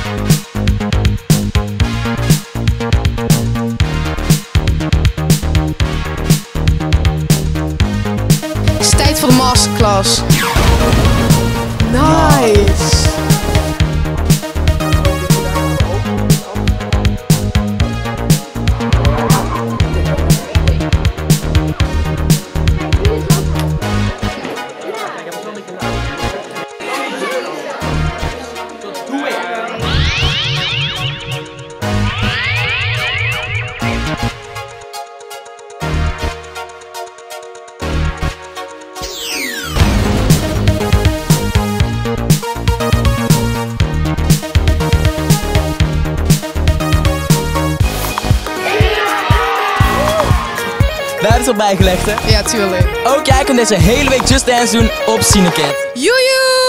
Het is tijd voor de masterclass. Nice. We hebben het al bijgelegd, hè? Ja, tuurlijk. Ook jij kan deze hele week Just Dance doen op Cinekid. Joejoe!